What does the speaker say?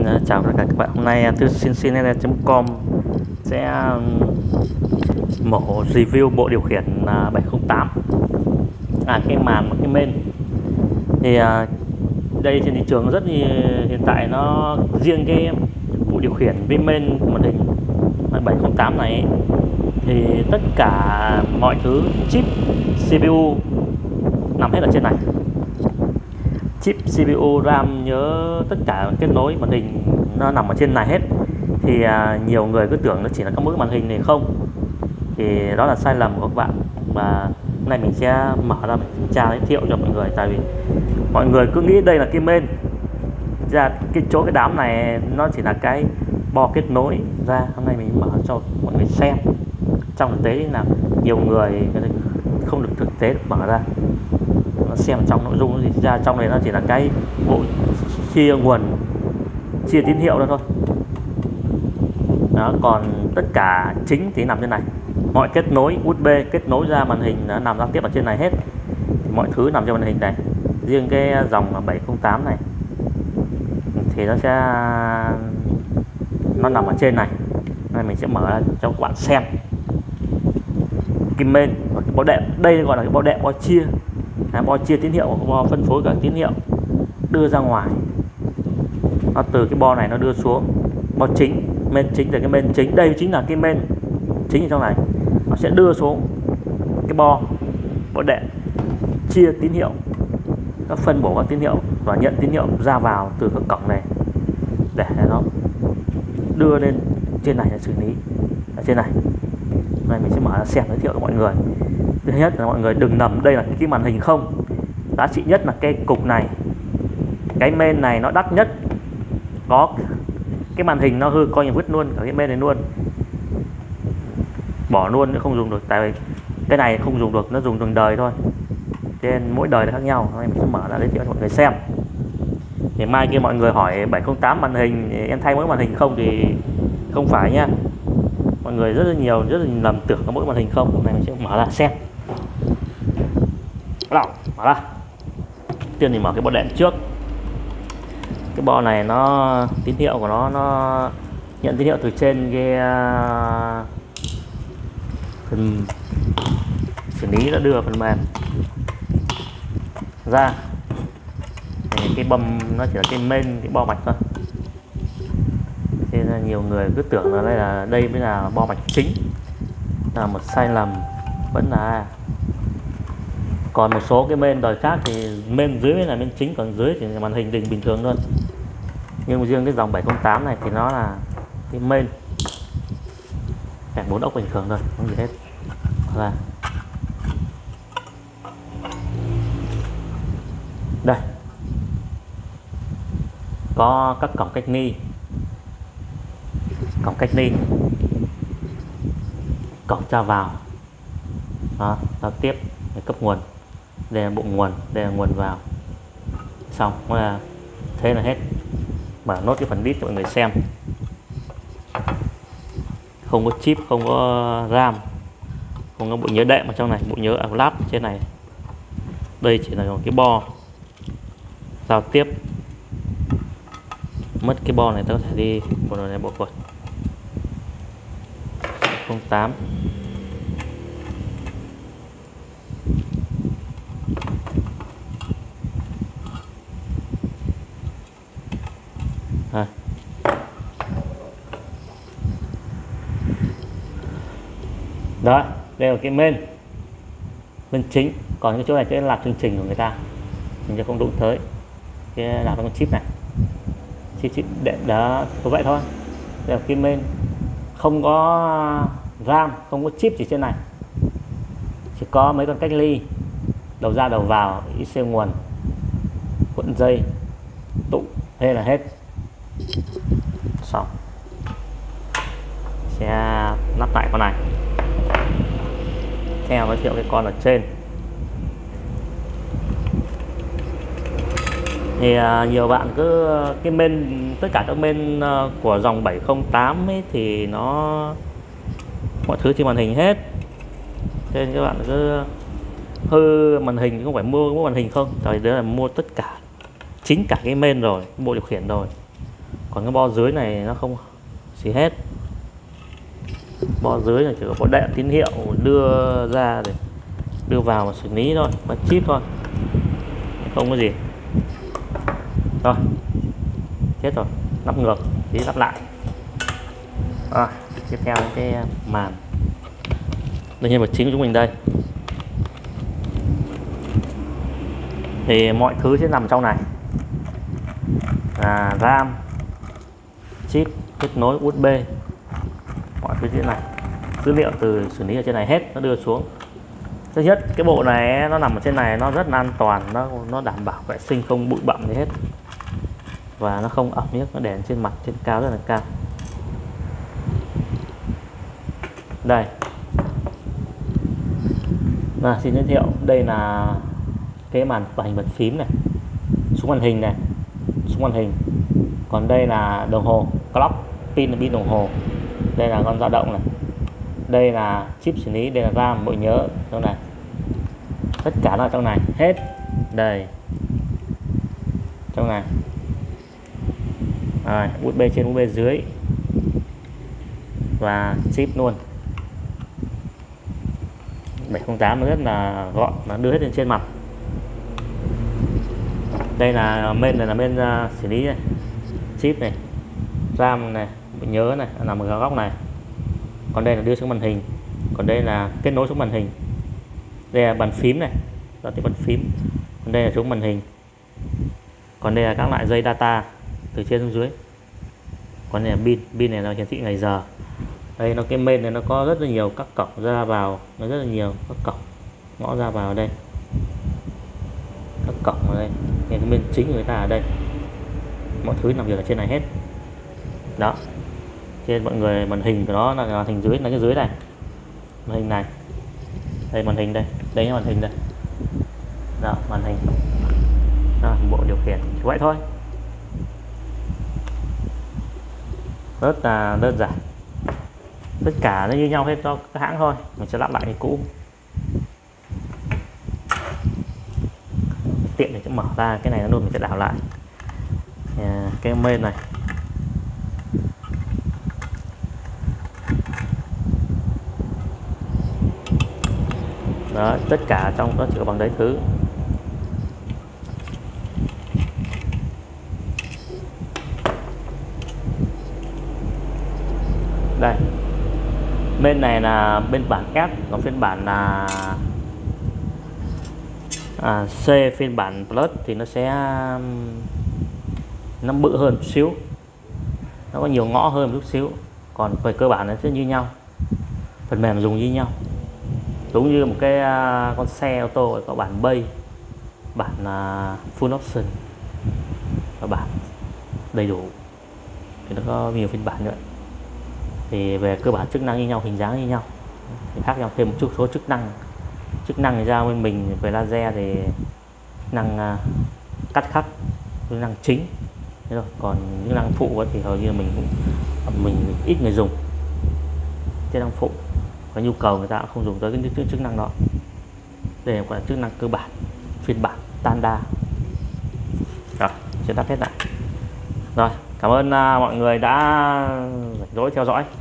Chào tất cả các bạn. Hôm nay tôi xin.com sẽ mổ review bộ điều khiển 708 cái màn và cái main. Thì đây trên thị trường rất hiện tại nó riêng cái bộ điều khiển với main màn hình 708 này thì tất cả mọi thứ chip CPU nằm hết ở trên này. Chip CPU, RAM, nhớ, tất cả kết nối màn hình nó nằm ở trên này hết. Thì nhiều người cứ tưởng nó chỉ là các mũi màn hình này không, thì đó là sai lầm của các bạn. Và hôm nay mình sẽ mở ra mình kiểm tra giới thiệu cho mọi người, tại vì mọi người cứ nghĩ đây là cái main, ra cái chỗ cái đám này nó chỉ là cái bo kết nối ra. Hôm nay mình mở cho mọi người xem trong thực tế là nhiều người không được thực tế được mở ra xem trong nội dung thì ra trong này nó chỉ là cái bộ chia nguồn, chia tín hiệu đó thôi đó. Còn tất cả chính thì nằm trên này, mọi kết nối USB kết nối ra màn hình nó nằm giao tiếp ở trên này hết, thì mọi thứ nằm trên màn hình này. Riêng cái dòng 708 này thì nó nằm ở trên này. Này mình sẽ mở ra cho các bạn xem kim main và cái bo đệm. Đây gọi là cái bo đệm, bo chia, bo chia tín hiệu, bo phân phối cả tín hiệu đưa ra ngoài. Nó từ cái bo này nó đưa xuống bo chính, main chính, từ cái main chính, đây chính là cái main chính ở trong này, nó sẽ đưa xuống cái bo đệm chia tín hiệu, các phân bổ các tín hiệu và nhận tín hiệu ra vào từ cái cổng này để nó đưa lên trên này để xử lý ở trên này. Này mình sẽ mở ra xem giới thiệu cho mọi người. Thứ nhất là mọi người đừng nằm đây là cái màn hình không, giá trị nhất là cái cục này, cái main này nó đắt nhất. Có cái màn hình nó hư coi như vứt luôn cả cái main này luôn, bỏ luôn, nó không dùng được, tại vì cái này không dùng được, nó dùng từng đời thôi, trên mỗi đời là khác nhau. Nên mình sẽ mở ra giới thiệu cho mọi người xem. Thì mai kia mọi người hỏi 708 màn hình em thay mỗi màn hình không thì không phải nha. Mọi người rất là nhiều lầm tưởng có mỗi màn hình không. Hôm nay mình sẽ mở ra xem. Bắt đầu mở ra. Tiên thì mở cái bo đệm trước. Cái bo này nó tín hiệu của nó nhận tín hiệu từ trên cái phần xử lý, đã đưa phần mềm ra. Thì cái bầm nó chỉ là cái main, cái bo mạch thôi. Thế nên nhiều người cứ tưởng là đây mới là bo mạch chính, là một sai lầm. Vẫn là còn một số cái main đời khác thì main dưới mới là main chính, còn dưới thì màn hình bình thường luôn. Nhưng riêng cái dòng 708 này thì nó là cái main kẹp 4 ốc bình thường thôi, không gì hết. Ra đây có các cổng cách ly, cổng ra vào đó, giao tiếp để cấp nguồn, đây là bộ nguồn, đây là nguồn vào. Xong là thế là hết. Mở nốt cái phần đít cho mọi người xem. Không có chip, không có RAM, không có bộ nhớ đệm ở trong này, bộ nhớ flash trên này. Đây chỉ là một cái bo giao tiếp. Mất cái bo này ta có thể đi bộ này, bộ cột 08. Đó, đây là cái main chính. Còn cái chỗ này sẽ là chương trình của người ta, mình sẽ không đụng tới cái là con chip này, chip đệm đó, có vậy thôi. Đây là cái main, không có RAM, không có chip gì trên này, chỉ có mấy con cách ly, đầu ra đầu vào, IC nguồn, cuộn dây, tụ, thế là hết. Xong sẽ lắp lại con này theo giới thiệu cái con ở trên. Thì nhiều bạn cứ cái main, tất cả các main của dòng 708 ấy thì nó mọi thứ trên màn hình hết. Thế nên các bạn cứ hư màn hình, không phải mua màn hình không, tại đấy là mua tất cả, chính cả cái main rồi, bộ điều khiển rồi. Còn cái bo dưới này nó không gì hết. Bo dưới là chỉ có đệm tín hiệu đưa ra để đưa vào và xử lý thôi, bật chip thôi, không có gì. Rồi, chết rồi, lắp ngược, tí lắp lại. Tiếp theo cái màn, đây nhân vật chính của chúng mình đây. Thì mọi thứ sẽ nằm trong này, RAM, chip, kết nối USB, mọi thứ trên này, dữ liệu từ xử lý ở trên này hết nó đưa xuống. Thứ nhất, cái bộ này nó nằm ở trên này nó rất là an toàn, nó đảm bảo vệ sinh, không bụi bặm gì hết, và nó không ẩm nhức, nó để trên mặt trên cao rất là cao. Đây, xin giới thiệu, đây là cái màn hình bàn phím này, xuống màn hình này, xuống màn hình. Còn đây là đồng hồ clock, pin là pin đồng hồ. Đây là con dao động này, đây là chip xử lý, đây là RAM, bộ nhớ trong này, tất cả nó ở trong này hết. Đây, trong này, USB trên USB dưới và chip luôn. 708 nó rất là gọn, nó đưa hết lên trên mặt. Đây là main, này là main xử lý này, chip này, RAM này, bộ nhớ này nằm ở góc này. Còn đây là đưa xuống màn hình, còn đây là kết nối xuống màn hình. Đây là bàn phím này, đó là bàn phím. Còn đây là xuống màn hình. Còn đây là các loại dây data từ trên xuống dưới. Còn đây là pin này là hiển thị ngày giờ. Đây nó, cái main này nó có rất là nhiều các cổng ra vào, nó rất là nhiều các cổng ngõ ra vào ở đây, các cổng ở đây. Cái main chính của người ta ở đây, mọi thứ nằm việc ở trên này hết. Đó, trên mọi người màn hình của nó là màn hình dưới, là cái dưới này, màn hình này, đây màn hình đây, đây là màn hình đây. Đó, màn hình. Đó, bộ điều khiển chỉ vậy thôi, rất là đơn giản, tất cả nó như nhau hết cho các hãng thôi. Mình sẽ lắp lại cái cũ, tiện để mở ra cái này nó luôn, mình sẽ đảo lại cái main này. Đó, tất cả trong đó chỉ có bằng đấy thứ. Đây, bên này là bên bản S, còn phiên bản là C, phiên bản Plus thì nó sẽ nó bự hơn một chút xíu, nó có nhiều ngõ hơn một chút xíu. Còn về cơ bản nó sẽ như nhau, phần mềm dùng như nhau, giống như một cái con xe ô tô có bản Bay, bản full option và bản đầy đủ, thì nó có nhiều phiên bản nữa. Thì về cơ bản chức năng như nhau, hình dáng như nhau, thì khác nhau thêm một chút số chức năng. Chức năng thì ra bên mình về laser thì năng cắt khắc, chức năng chính. Thế rồi, còn chức năng phụ thì hầu như mình ít người dùng. Chức năng phụ có nhu cầu người ta cũng không dùng tới cái chức năng đó. Đây là chức năng cơ bản, phiên bản standard. Rồi, sẽ tắt hết lại. Rồi, cảm ơn mọi người đã rảnh rỗi theo dõi.